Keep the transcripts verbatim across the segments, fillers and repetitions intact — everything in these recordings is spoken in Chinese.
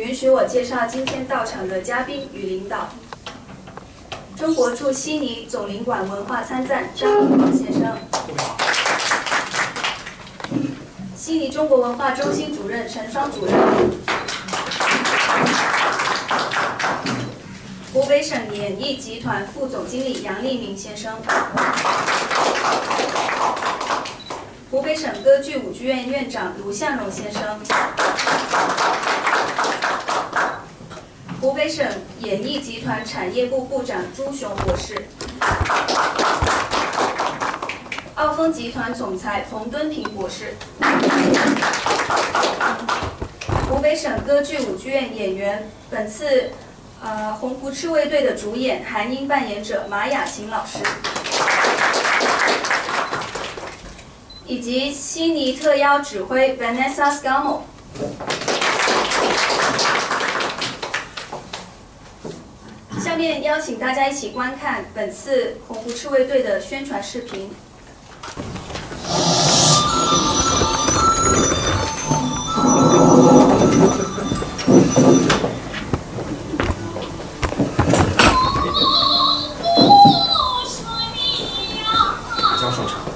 允许我介绍今天到场的嘉宾与领导。中国驻悉尼总领馆文化参赞张明广先生，悉尼中国文化中心主任陈双主任，湖北省演艺集团副总经理杨立明先生，湖北省歌剧舞剧院院长卢向荣先生，湖北省演艺集团产业部部长朱雄博士，奥丰集团总裁冯敦平博士，湖北省歌剧舞剧院演员，本次呃红湖赤卫队的主演韩英扮演者马雅琴老师，以及悉尼特邀指挥 Vanessa Scamo。下面邀请大家一起观看本次红湖赤卫队的宣传视频。 将上场。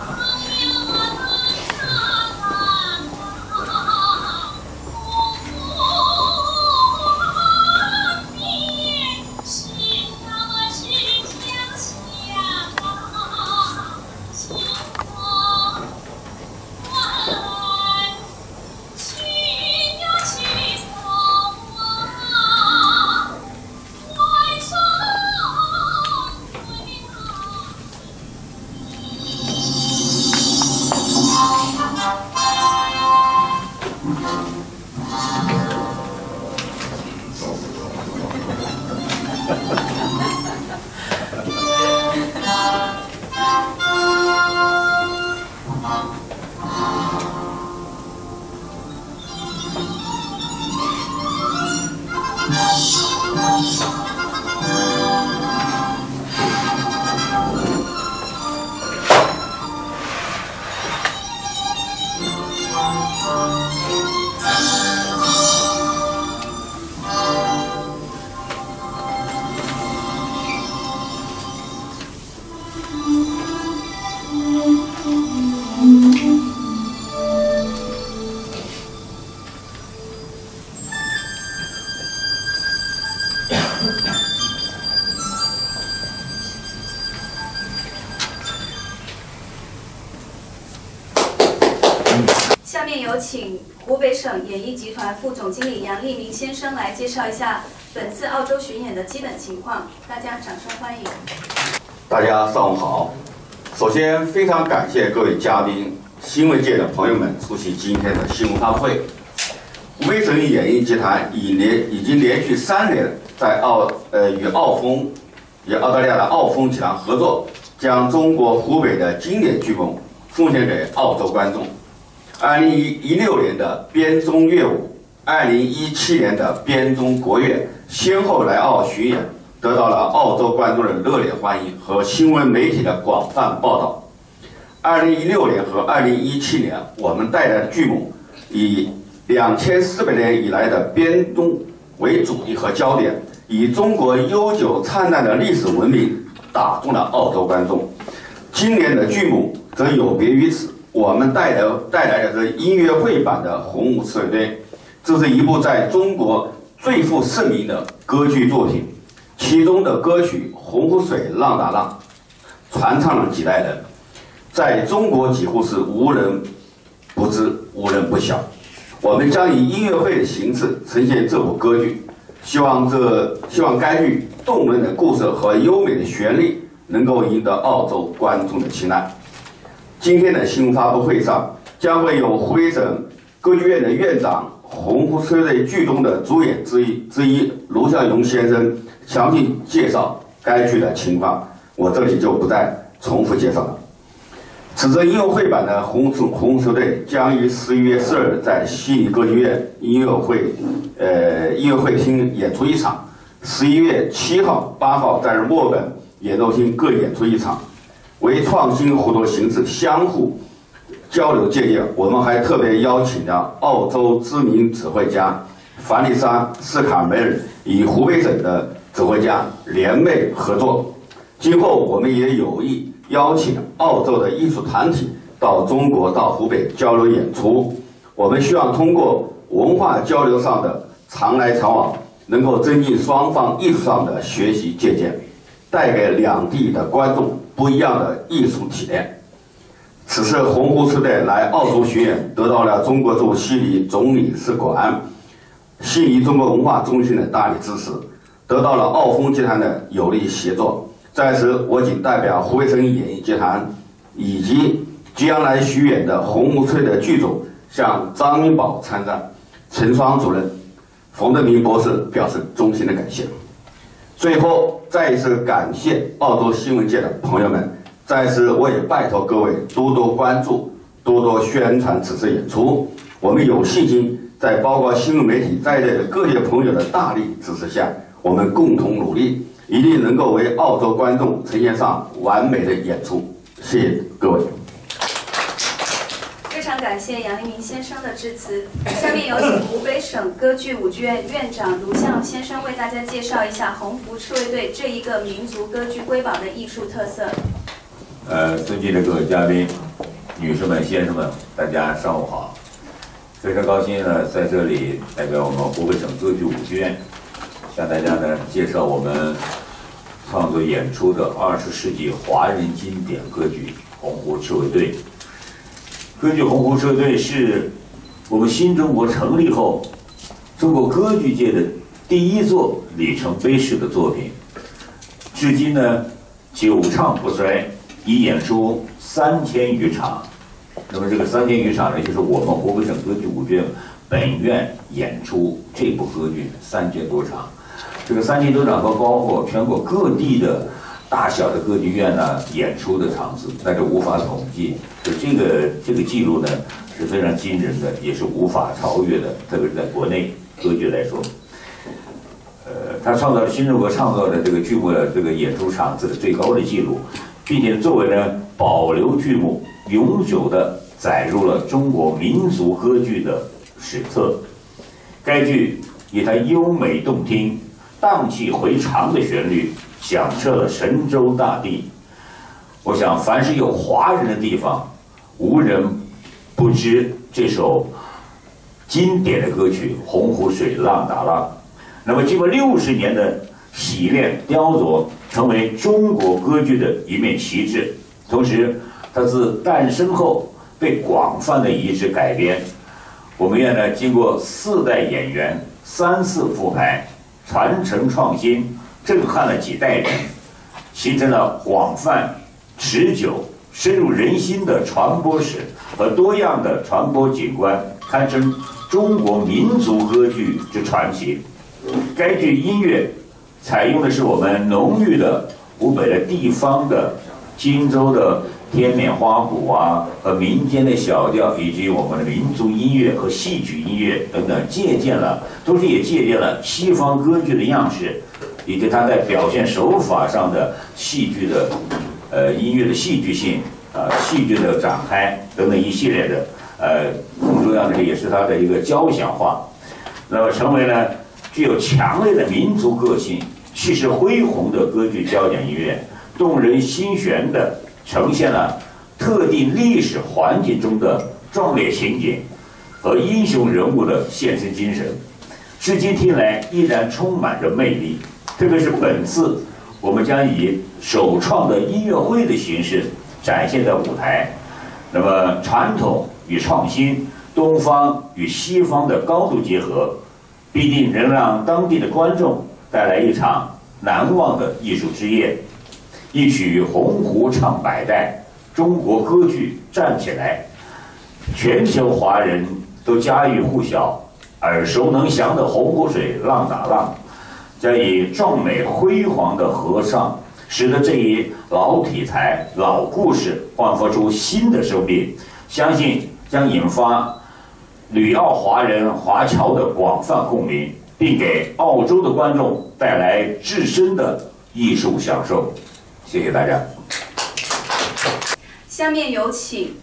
下面有请湖北省演艺集团副总经理杨立明先生来介绍一下本次澳洲巡演的基本情况，大家掌声欢迎。 大家上午好，首先非常感谢各位嘉宾、新闻界的朋友们出席今天的新闻发布会。湖北省演艺集团已连已经连续三年在澳呃与澳丰与澳大利亚的澳丰集团合作，将中国湖北的经典剧目奉献给澳洲观众。二零一六年的编钟乐舞，二零一七年的编钟国乐，先后来澳巡演，得到了澳洲观众的热烈欢迎和新闻媒体的广泛报道。二零一六年和二零一七年，我们带来的剧目以两千四百年以来的编钟为主题和焦点，以中国悠久灿烂的历史文明打动了澳洲观众。今年的剧目则有别于此。我们带来带来的是音乐会版的《红湖赤卫队》，这是一部在中国最负盛名的歌剧作品，其中的歌曲《洪湖水浪打浪》传唱了几代人，在中国几乎是无人不知、无人不晓。我们将以音乐会的形式呈现这部歌剧，希望这希望该剧动人的故事和优美的旋律能够赢得澳洲观众的青睐。今天的新闻发布会上，将会有湖北省歌剧院的院长、红湖赤卫队剧中的主演之一之一卢向荣先生详细介绍该剧的情况，我这里就不再重复介绍了。此次音乐会版的《红红赤卫队》将于十一月四日在悉尼歌剧院音乐会呃音乐会厅演出一场，十一月七号、八号在墨尔本演奏厅各演出一场。为创新活动形式相互交流借鉴，我们还特别邀请了澳洲知名指挥家凡里山、斯卡梅尔与湖北省的指挥家联袂合作。今后我们也有意邀请澳洲的艺术团体到中国、到湖北交流演出。我们希望通过文化交流上的常来常往，能够增进双方艺术上的学习借鉴，带给两地的观众不一样的艺术体验。此次洪湖车队来澳洲巡演，得到了中国驻悉尼总领事馆、悉尼中国文化中心的大力支持，得到了澳丰集团的有力协作。在此，我谨代表湖北省演艺集团以及即将来巡演的洪湖车队的剧组，向张明宝参战、陈双主任、冯德明博士表示衷心的感谢。最后，再一次感谢澳洲新闻界的朋友们。在此，我也拜托各位多多关注、多多宣传此次演出。我们有信心，在包括新闻媒体在内的各界朋友的大力支持下，我们共同努力，一定能够为澳洲观众呈现上完美的演出。谢谢各位。 非常感谢杨黎明先生的致辞。下面有请湖北省歌剧舞剧院院长卢向先生为大家介绍一下洪湖赤卫队这一个民族歌剧瑰宝的艺术特色。 呃，尊敬的各位嘉宾、女士们、先生们，大家上午好！非常高兴呢，在这里代表我们湖北省歌剧舞剧院，向大家呢介绍我们创作演出的二十世纪华人经典歌剧《洪湖赤卫队》。歌剧《洪湖赤卫队》是我们新中国成立后中国歌剧界的第一座里程碑式的作品，至今呢久唱不衰。已演出三千余场，那么这个三千余场呢，就是我们湖北省歌剧舞剧院本院演出这部歌剧三千多场。这个三千多场都包括全国各地的大小的歌剧院呢演出的场次，那是无法统计。就这个这个记录呢是非常惊人的，也是无法超越的，特别是在国内歌剧来说。呃，他创造了新中国创造的这个剧目的这个演出场次的最高的记录。并且作为呢保留剧目，永久地载入了中国民族歌剧的史册。该剧以它优美动听、荡气回肠的旋律，响彻了神州大地。我想，凡是有华人的地方，无人不知这首经典的歌曲《洪湖水浪打浪》。那么，经过六十年的洗练雕琢，成为中国歌剧的一面旗帜。同时，它自诞生后被广泛的移植改编。我们院呢，经过四代演员三次复排，传承创新，震撼了几代人，形成了广泛、持久、深入人心的传播史和多样的传播景观，堪称中国民族歌剧之传奇。该剧音乐采用的是我们浓郁的湖北的地方的荆州的天冕花鼓啊，和民间的小调，以及我们的民族音乐和戏曲音乐等等，借鉴了，同时也借鉴了西方歌剧的样式，以及它在表现手法上的戏剧的呃音乐的戏剧性啊、呃、戏剧的展开等等一系列的呃，更重要的也是它的一个交响化，那么成为了具有强烈的民族个性、气势恢宏的歌剧交响音乐，动人心弦的呈现了特定历史环境中的壮烈情景和英雄人物的献身精神，至今听来依然充满着魅力。特别是本次，我们将以首创的音乐会的形式展现在舞台。那么，传统与创新、东方与西方的高度结合，必定能让当地的观众带来一场难忘的艺术之夜。一曲洪湖唱百代，中国歌剧站起来，全球华人都家喻户晓、耳熟能详的《洪湖水浪打浪》，将以壮美辉煌的合唱，使得这一老题材、老故事焕发出新的生命。相信将引发旅澳华人华侨的广泛共鸣，并给澳洲的观众带来至深的艺术享受。谢谢大家。 下面有请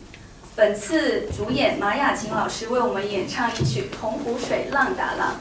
本次主演马雅琴老师为我们演唱一曲《洪湖水浪打浪》。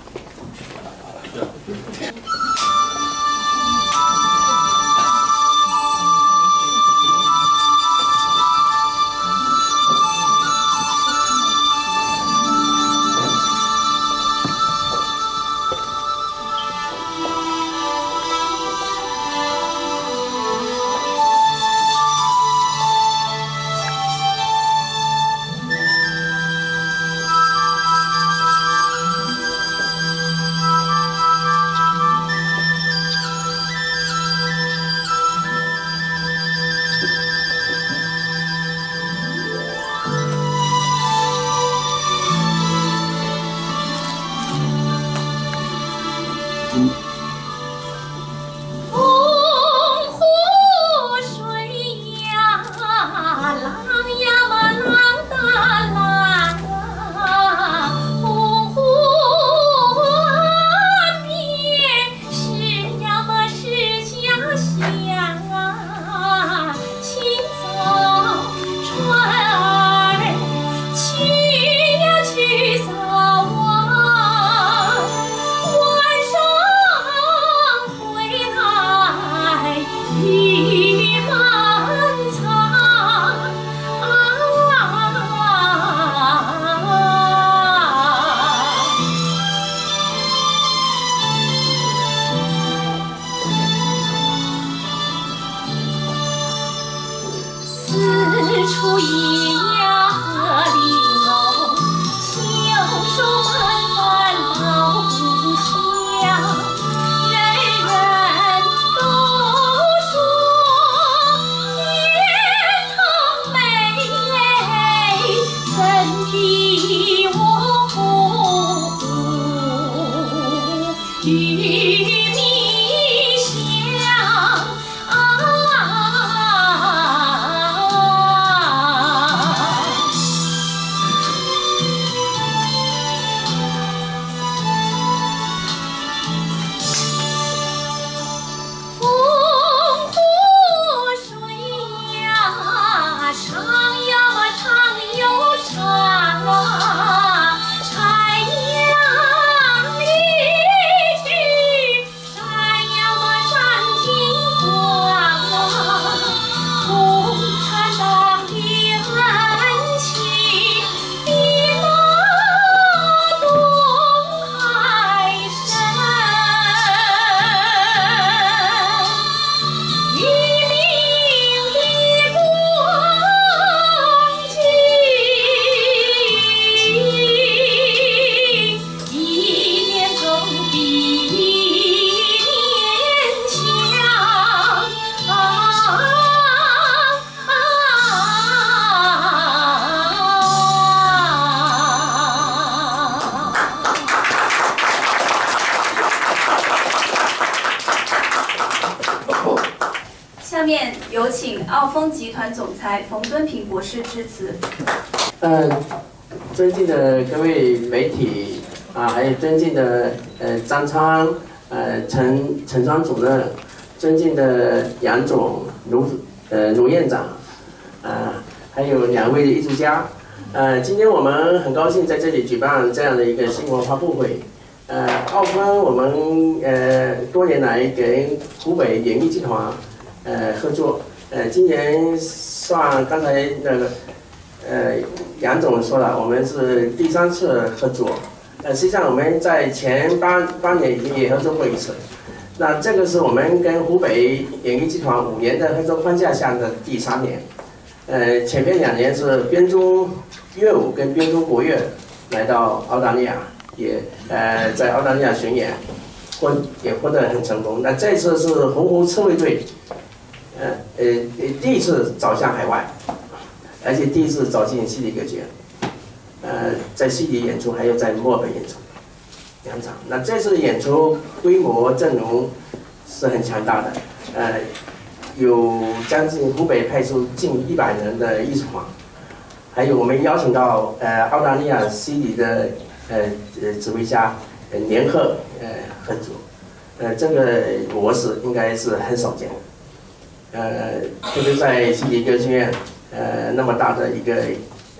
下面有请澳丰集团总裁冯敦平博士致辞。 呃，尊敬的各位媒体啊，还有尊敬的呃张昌、呃陈陈昌主任，尊敬的杨总、卢呃卢院长，啊，还有两位艺术家，呃，今天我们很高兴在这里举办这样的一个新闻发布会。呃，澳丰我们呃多年来跟湖北演艺集团呃合作，呃，今年算刚才那个呃杨总说了，我们是第三次合作。呃，实际上我们在前八八年已经也合作过一次。那这个是我们跟湖北演艺集团五年的合作框架下的第三年。呃，前面两年是编钟乐舞跟编钟国乐来到澳大利亚。也呃在澳大利亚巡演，获也获得很成功。那这次是洪湖刺猬队，呃呃第一次走向海外，而且第一次走进悉尼歌剧院，呃在悉尼演出，还有在墨尔本演出两场。那这次的演出规模阵容是很强大的，呃有将近湖北派出近一百人的艺术团，还有我们邀请到呃澳大利亚悉尼的。呃呃，指挥家呃联合呃合作，呃这个模式应该是很少见的，呃特别在悉尼歌剧院，呃那么大的一个呃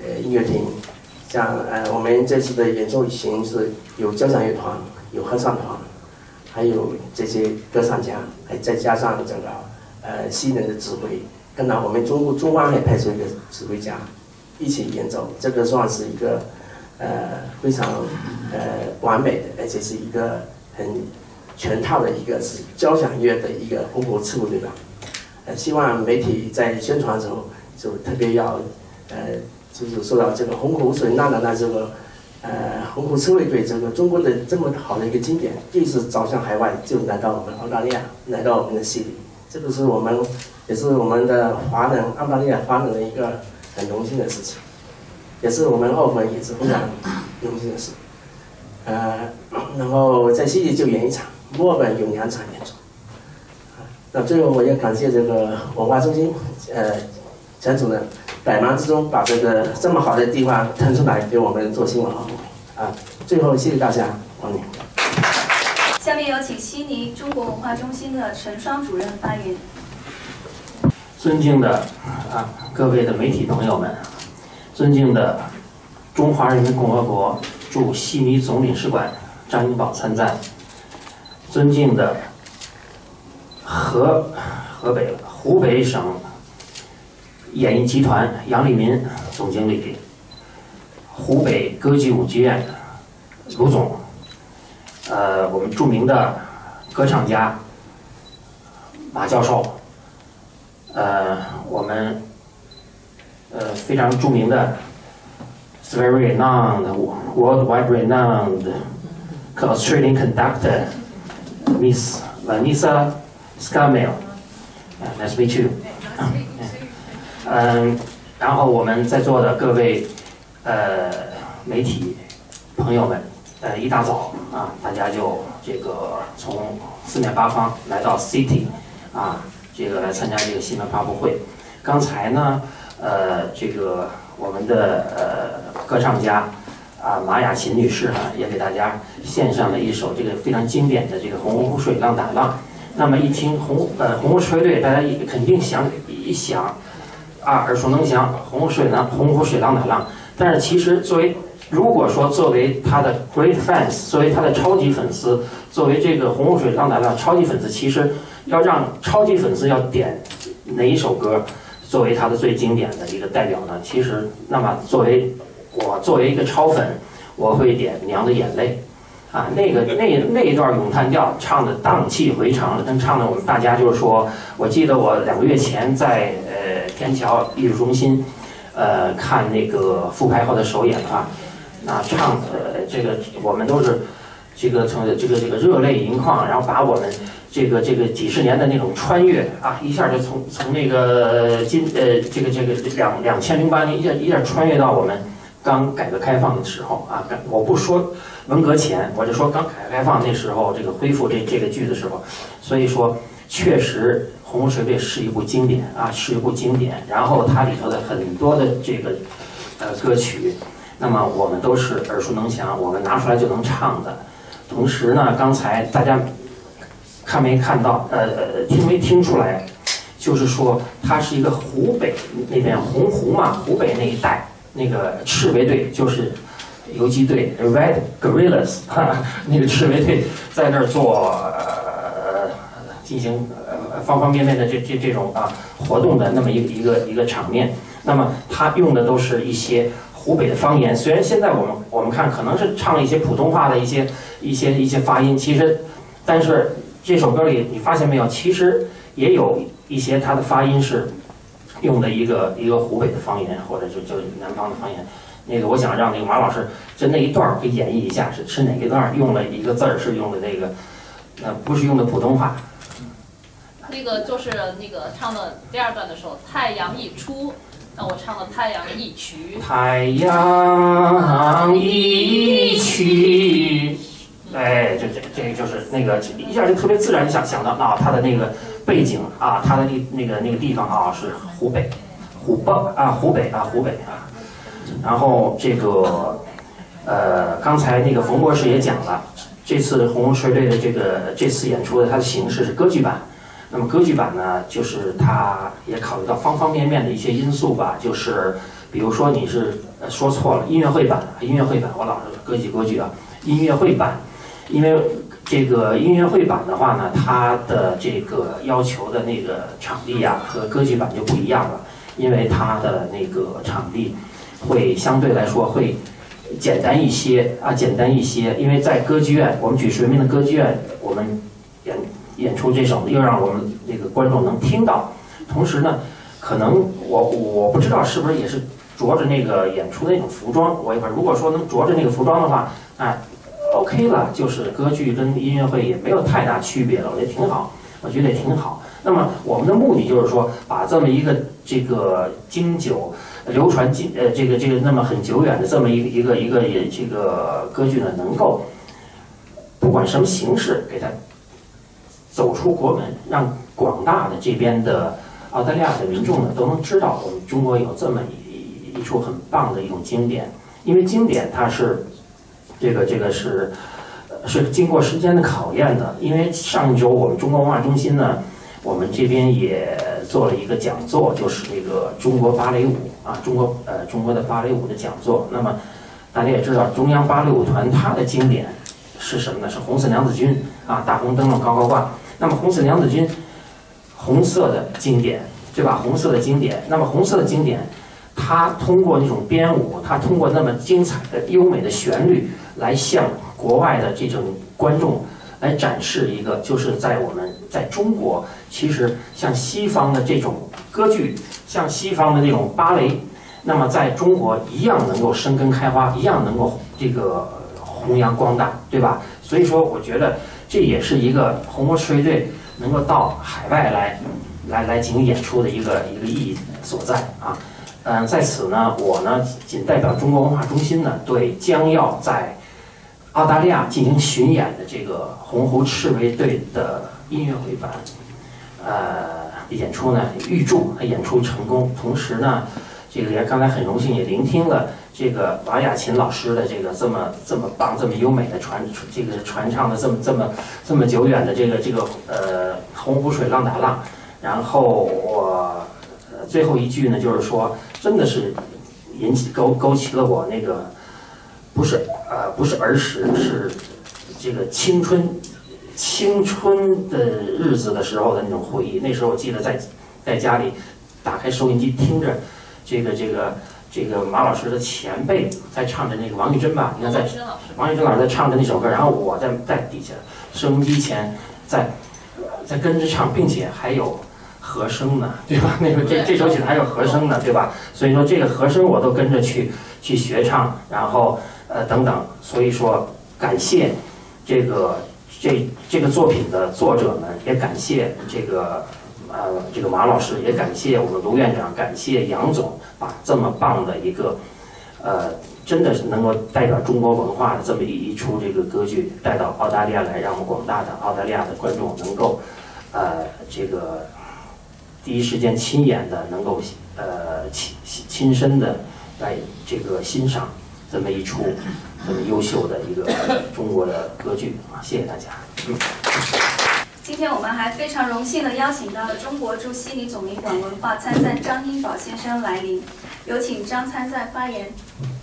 呃音乐厅，像呃我们这次的演奏形式有交响乐团，有合唱团，还有这些歌唱家，还再加上这个呃新人的指挥，跟到我们中部中湾还派出一个指挥家一起演奏，这个算是一个呃非常呃完美的，而且是一个很全套的一个是交响乐的一个红湖刺猬队吧。呃，希望媒体在宣传的时候就特别要呃就是说到这个红湖水浪的那这个。呃，红湖刺猬队这个中国的这么好的一个经典，第一次走向海外就来到我们澳大利亚，来到我们的悉尼，这个是我们也是我们的华人澳大利亚华人的一个很荣幸的事情，也是我们澳门也是非常荣幸的事。呃，然后在悉尼就演一场，墨尔本有两场演出。那最后我也感谢这个文化中心呃陈主任。百忙之中把这个这么好的地方腾出来给我们做新闻发布会啊！最后谢谢大家，欢迎。 下面有请悉尼中国文化中心的陈双主任发言。 尊敬的啊各位的媒体朋友们，尊敬的中华人民共和国驻悉尼总领事馆张英宝参赞，尊敬的河河北湖北省。演艺集团杨立民总经理，湖北歌剧舞剧院卢总，呃，我们著名的歌唱家马教授，呃，我们呃非常著名的 very renowned worldwide renowned Australian conductor Miss Vanessa Scarmell，nice to meet you。嗯，然后我们在座的各位呃媒体朋友们，呃一大早啊，大家就这个从四面八方来到 City 啊，这个来参加这个新闻发布会。刚才呢，呃，这个我们的呃歌唱家啊马雅琴女士呢，也给大家献上了一首这个非常经典的这个《洪湖水浪打浪》。那么一听红呃红湖水乐队，大家也肯定想一想。啊，耳熟能详，红湖水浪，红湖水浪打浪。但是其实作为，如果说作为他的 great fans， 作为他的超级粉丝，作为这个红湖水浪打浪超级粉丝，其实要让超级粉丝要点哪一首歌作为他的最经典的一个代表呢？其实，那么作为我作为一个超粉，我会点《娘的眼泪》。啊，那个那那一段咏叹调唱的荡气回肠，跟唱的我们大家就是说，我记得我两个月前在呃天桥艺术中心，呃看那个复排后的首演啊，那唱呃这个我们都是这个从这个这个热泪盈眶，然后把我们这个这个几十年的那种穿越啊，一下就从从那个今呃这个这个两两千零八年一下一下穿越到我们刚改革开放的时候啊，我不说。文革前，我就说刚改革开放那时候，这个恢复这这个剧的时候，所以说确实《红湖水乐队》是一部经典啊，是一部经典。然后它里头的很多的这个呃歌曲，那么我们都是耳熟能详，我们拿出来就能唱的。同时呢，刚才大家看没看到，呃，听没听出来，就是说它是一个湖北那边洪湖嘛，湖北那一带那个赤卫队就是。游击队 Red Guerrillas， 那个赤卫队在那儿做呃进行呃方方面面的这这这种啊活动的那么一个一个一个场面。那么他用的都是一些湖北的方言，虽然现在我们我们看可能是唱了一些普通话的一些一些一些发音，其实但是这首歌里你发现没有，其实也有一些它的发音是用的一个一个湖北的方言，或者就就南方的方言。那个，我想让那个马老师就那一段给演绎一下，是是哪一段用了一个字儿是用的那个，呃，不是用的普通话。 那个就是那个唱的第二段的时候，太阳一出，那我唱的太阳一曲。太阳一曲，哎，这这这就是那个一下就特别自然想想到啊，他的那个背景啊，他的那那个那个地方啊是湖北，湖北啊湖北啊湖北啊。然后这个，呃，刚才那个冯博士也讲了，这次红湖水乐队的这个这次演出的它的形式是歌剧版。那么歌剧版呢，就是它也考虑到方方面面的一些因素吧，就是比如说你是呃说错了，音乐会版，音乐会版，我老是歌剧歌剧啊，音乐会版，因为这个音乐会版的话呢，它的这个要求的那个场地呀、啊、和歌剧版就不一样了，因为它的那个场地会相对来说会简单一些啊，简单一些，因为在歌剧院，我们举水明的歌剧院，我们演演出这首，又让我们那个观众能听到，同时呢，可能我我不知道是不是也是着着那个演出的那种服装，我一会儿如果说能着着那个服装的话，哎 ，OK 了，就是歌剧跟音乐会也没有太大区别了，我觉得挺好，我觉得也挺好。那么我们的目的就是说，把这么一个这个经久流传经呃这个这个那么很久远的这么一个一个一个也这个歌剧呢，能够不管什么形式给它走出国门，让广大的这边的澳大利亚的民众呢都能知道我们中国有这么一一出很棒的一种经典，因为经典它是这个这个是是经过时间的考验的。因为上一周我们中国文化中心呢，我们这边也做了一个讲座，就是这个中国芭蕾舞啊，中国呃中国的芭蕾舞的讲座。那么大家也知道，中央芭蕾舞团它的经典是什么呢？是红色娘子军啊，大红灯笼高高挂。那么红色娘子军，红色的经典，对吧？红色的经典。那么红色的经典，它通过那种编舞，它通过那么精彩的优美的旋律，来向国外的这种观众来展示一个，就是在我们在中国，其实像西方的这种歌剧，像西方的这种芭蕾，那么在中国一样能够生根开花，一样能够这个弘扬光大，对吧？所以说，我觉得这也是一个红魔赤卫队能够到海外来，来来进行演出的一个一个意义所在啊。嗯，在此呢，我呢仅代表中国文化中心呢，对将要在澳大利亚进行巡演的这个红湖赤卫队的音乐会版，呃，演出呢，预祝他演出成功。同时呢，这个也刚才很荣幸也聆听了这个王雅琴老师的这个这么这么棒、这么优美的传这个传唱的这么这么这么久远的这个这个呃洪湖水浪打浪。然后我呃最后一句呢，就是说，真的是引起勾勾起了我那个不是呃不是儿时，是这个青春青春的日子的时候的那种回忆。那时候我记得在在家里打开收音机，听着这个这个这个马老师的前辈在唱的那个王玉珍吧，你看在王玉珍老师在唱的那首歌，然后我在在底下收音机前在在跟着唱，并且还有和声呢，对吧？那个这这首曲子还有和声呢，对吧？所以说这个和声我都跟着去去学唱，然后呃等等。所以说感谢这个这这个作品的作者们，也感谢这个呃这个马老师，也感谢我们卢院长，感谢杨总，把这么棒的一个呃真的是能够代表中国文化的这么一一出这个歌剧带到澳大利亚来，让我们广大的澳大利亚的观众能够呃这个第一时间亲眼的能够呃亲亲身的来这个欣赏这么一出这么优秀的一个中国的歌剧啊！谢谢大家。嗯。 今天我们还非常荣幸的邀请到了中国驻悉尼总领馆文化参赞张英宝先生来临，有请张参赞发言。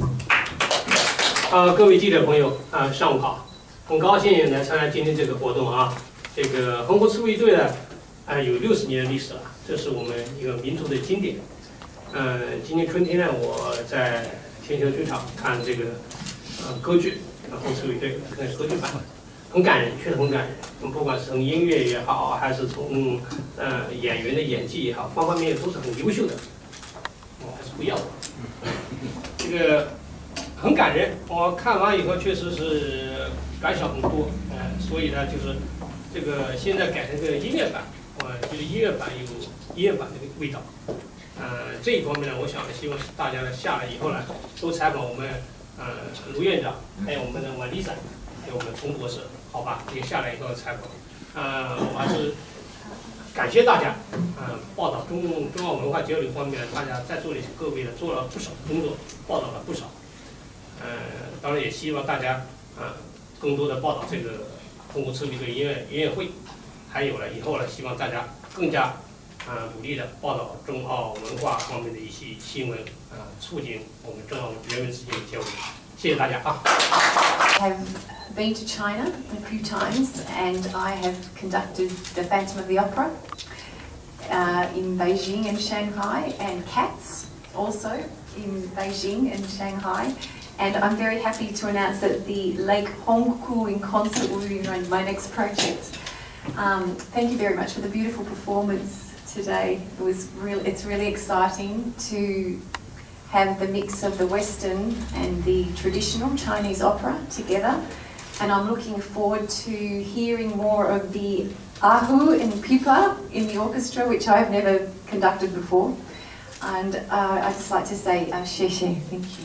啊，各位记者朋友啊，上午好！很高兴来参加今天这个活动啊。这个红湖赤卫队呢，啊有六十年的历史了，这是我们一个民族的经典。呃，今年春天呢，我在天桥剧场看这个呃歌剧《红湖赤卫队》那个歌剧版。很感人，确实很感人。不管是从音乐也好，还是从呃演员的演技也好，方方面面都是很优秀的。我还是不要的。这个很感人，我看完以后确实是感想很多。呃，所以呢，就是这个现在改成这个音乐版，我觉得音乐版有音乐版的味道。呃，这一方面呢，我想希望大家呢下来以后呢，多采访我们呃卢院长，还有我们的王丽展。还有我们冯博士，好吧，这个下来以后采访，呃，我还是感谢大家，呃，报道中中澳文化交流方面，大家在座的各位呢做了不少工作，报道了不少，呃，当然也希望大家啊、呃，更多的报道这个红湖赤卫队音乐音乐会，还有呢，以后呢，希望大家更加啊努力的报道中澳文化方面的一些新闻，啊，促进我们中澳人民之间的交流。谢谢大家啊。 I have been to China a few times, and I have conducted the Phantom of the Opera uh, in Beijing and Shanghai, and Cats also in Beijing and Shanghai. And I'm very happy to announce that the Lake Hongkou in concert will be my next project. Um, thank you very much for the beautiful performance today. It was real. It's really exciting to have the mix of the Western and the traditional Chinese opera together, and I'm looking forward to hearing more of the Ahu and Pipa in the orchestra, which I've never conducted before. And uh, I'd just like to say, uh, xie xie, thank you.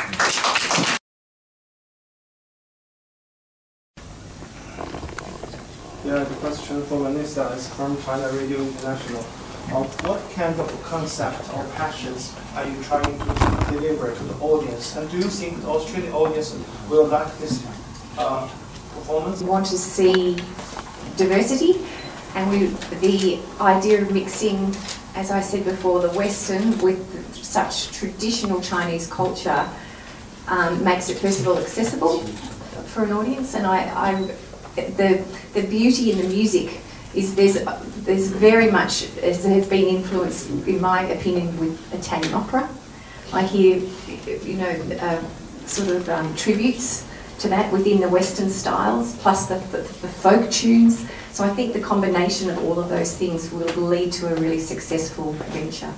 Yeah, the question for Vanessa is from China Radio International. Uh, what kind of concept or passions are you trying to deliver to the audience? And do you think the Australian audience will like this uh, performance? We want to see diversity, and we, the idea of mixing, as I said before, the Western with such traditional Chinese culture um, makes it first of all accessible for an audience, and I, I the the beauty in the music is there's there's very much as has been influenced, in my opinion, with Italian opera. I hear, you know, uh, sort of um, tributes to that within the Western styles, plus the, the, the folk tunes. So I think the combination of all of those things will lead to a really successful venture.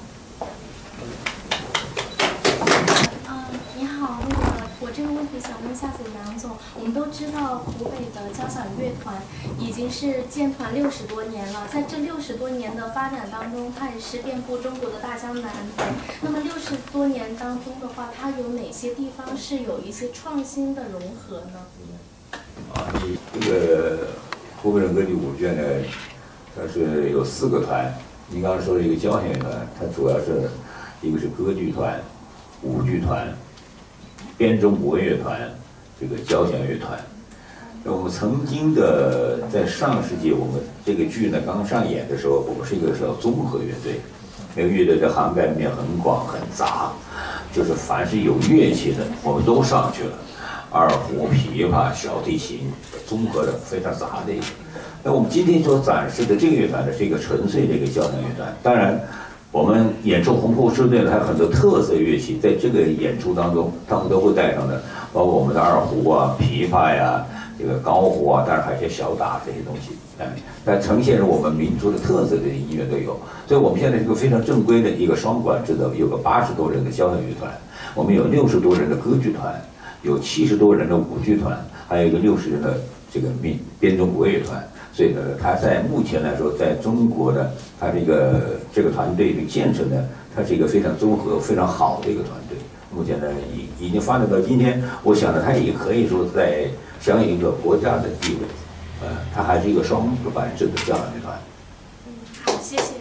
这个问题想问夏子杨总，我们都知道湖北的交响乐团已经是建团六十多年了，在这六十多年的发展当中，它也是遍布中国的大江南北。那么六十多年当中的话，它有哪些地方是有一些创新的融合呢？ 啊，你这个湖北省歌剧舞剧院呢，它是有四个团。您刚刚说的一个交响乐团，它主要是一个是歌剧团、舞剧团。 编钟国乐团，这个交响乐团，那我们曾经的在上世纪，我们这个剧呢刚上演的时候，我们是一个叫综合乐队，那个乐队的涵盖面很广很杂，就是凡是有乐器的，我们都上去了，二胡、琵琶、小提琴，综合的非常杂的一个。那我们今天所展示的这个乐团呢，是一个纯粹的一个交响乐团，当然。 我们演出红湖支队呢，还有很多特色乐器，在这个演出当中，他们都会带上的，包括我们的二胡啊、琵琶呀、这个高胡啊，当然还有一些小打这些东西，哎，但呈现出我们民族的特色的音乐都有。所以我们现在是一个非常正规的一个双管制的，有个八十多人的交响乐团，我们有六十多人的歌剧团，有七十多人的舞剧团，还有一个六十人的这个民编钟国乐团。 所以呢，他在目前来说，在中国的他这个这个团队的建设呢，它是一个非常综合、非常好的一个团队。目前呢，已已经发展到今天，我想呢，它也可以说在享有一个国家的地位。呃，它还是一个双主办制的交响乐团。 嗯，好，谢谢。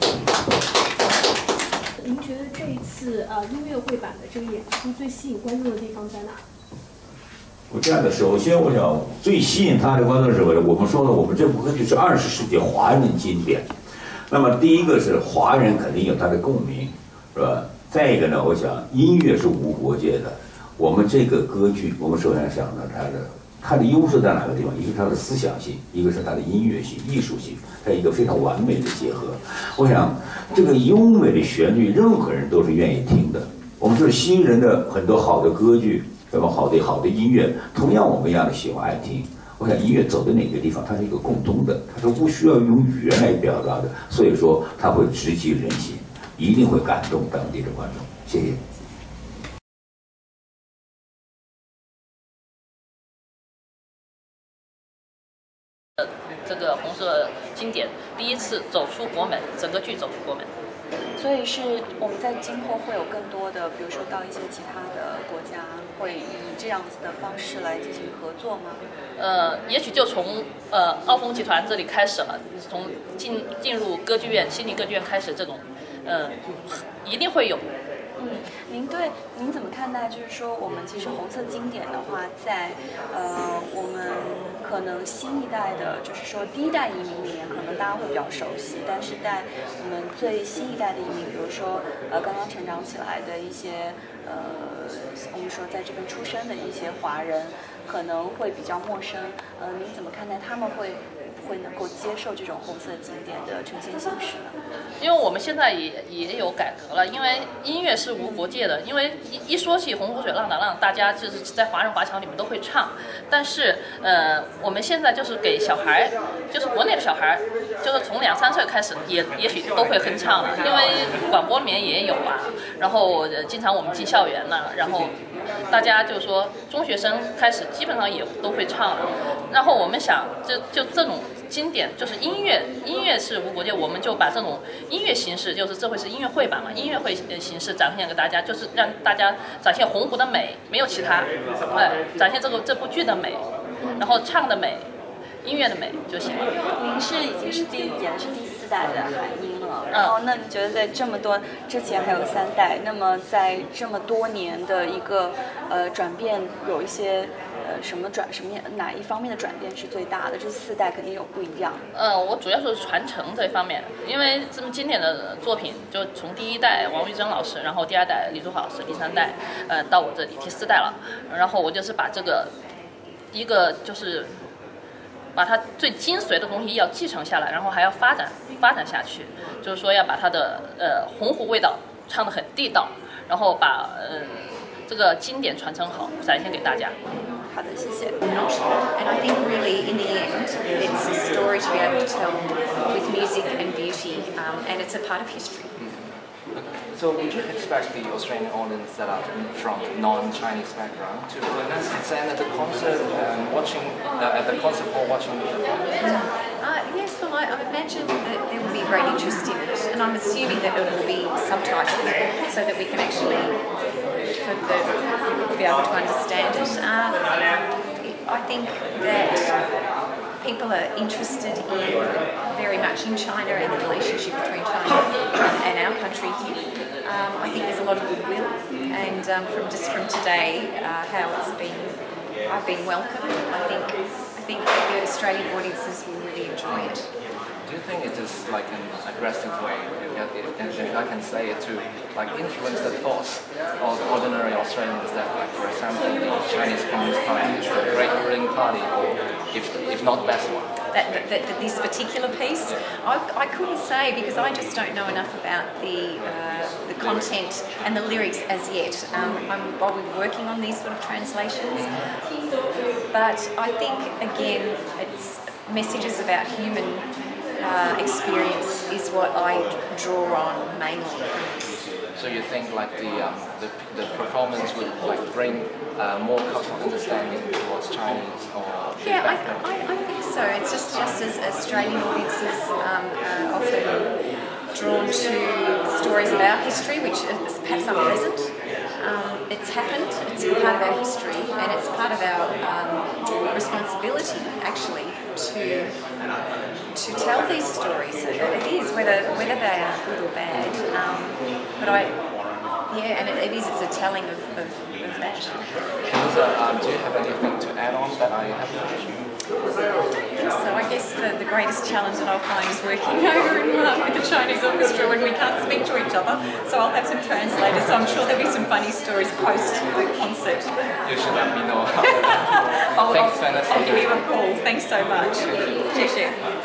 您觉得这一次呃音乐会版的这个演出最吸引观众的地方在哪？ 我这样的，首先我想最吸引他的观众是什么呢？我们说了，我们这部歌剧是二十世纪华人经典。那么第一个是华人肯定有他的共鸣，是吧？再一个呢，我想音乐是无国界的。我们这个歌剧，我们首先想到它的它的优势在哪个地方？一个是它的思想性，一个是它的音乐性、艺术性，它一个非常完美的结合。我想这个优美的旋律，任何人都是愿意听的。我们说西人的很多好的歌剧。 这么好的好的音乐，同样我们一样的喜欢爱听。我想音乐走到哪个地方，它是一个共通的，它是不需要用语言来表达的，所以说它会直击人心，一定会感动当地的观众。谢谢。 这个红色经典第一次走出国门，整个剧走出国门。 所以是我们在今后会有更多的，比如说到一些其他的国家，会以这样子的方式来进行合作吗？ 呃，也许就从呃奥丰集团这里开始了，从进进入歌剧院、悉尼歌剧院开始这种，呃，一定会有。 嗯，您您对您怎么看待？就是说，我们其实红色经典的话，在呃我们可能新一代的，就是说第一代移民里面，可能大家会比较熟悉，但是在我们最新一代的移民，比如说呃刚刚成长起来的一些呃我们说在这边出生的一些华人，可能会比较陌生。呃，您怎么看待他们会？会能够接受这种红色经典的呈现形式呢？ 因为我们现在也也有改革了，因为音乐是无国界的。因为一一说起洪湖水浪打浪，大家就是在华人华侨里面都会唱。但是呃，我们现在就是给小孩，就是国内的小孩，就是从两三岁开始也也许都会哼唱了，因为广播里面也有啊。然后呃经常我们进校园呐，然后大家就是说中学生开始基本上也都会唱了。然后我们想，就就这种。经典就是音乐，音乐是无国界，我们就把这种音乐形式，就是这回是音乐会版嘛，音乐会形式展现给大家，就是让大家展现洪湖的美，没有其他，哎，展现这个这部剧的美，然后唱的美，音乐的美就行了。 您是已经是第演的是第四代的韩英了，然后那你觉得在这么多之前还有三代，那么在这么多年的一个呃转变，有一些。呃，什么转什么哪一方面的转变是最大的？这四代肯定有不一样。 呃，我主要是传承这一方面，因为这么经典的作品，就从第一代王玉珍老师，然后第二代李竹好老师，第三代，呃，到我这里第四代了。然后我就是把这个一个就是把它最精髓的东西要继承下来，然后还要发展发展下去，就是说要把它的呃洪湖味道唱得很地道，然后把呃这个经典传承好，展现给大家。 好的，谢谢。 Not, and I think really in the end, it's a story to be able to tell with music and beauty, um, and it's a part of history. So would you expect the Australian audience that are from non-Chinese background to stand at the concert and watching uh, at the concert or watching the performance? Uh, yes, well, I, I imagine that there will be great interest in it, and I'm assuming that it will be subtitled so that we can actually for the, be able to understand it. Uh, I think that people are interested in very much in China and the relationship between China and our country here. Um, I think there's a lot of goodwill, and um, from just from today, uh, how it's been, I've been welcomed. I think I think the Australian audiences will really enjoy it. Do you think it is like an aggressive way, if, if I can say it, to like influence the thoughts of ordinary Australians that, like, for example, the Chinese Communist Party is the great ruling party, or if, if not best one? That, that, that this particular piece, I, I couldn't say because I just don't know enough about the uh, the content and the lyrics as yet. Um, I'm, I'll be working on these sort of translations, but I think again, it's messages about human uh, experience is what I draw on mainly from this. So you think like the um, the, the performance would like bring uh, more cultural understanding towards Chinese or yeah, I, I, I think so. It's just just as Australian audiences um, are often drawn to stories of our history, which is perhaps unpleasant. Um, it's happened. It's part of our history, and it's part of our um, responsibility actually to to tell these stories. It is whether whether they are good or bad. Um, but I, yeah, and it, it is. It's a telling of, of, of that. So, um, do you have anything to add on that I haven't? So I guess the, the greatest challenge that I'll find is working over in, uh, with the Chinese orchestra when we can't speak to each other. So I'll have some translators. So I'm sure there'll be some funny stories post the concert. You should let me know. I'll, Thanks, I'll, Vanessa. I'll give you a call. Thanks so much. 谢谢。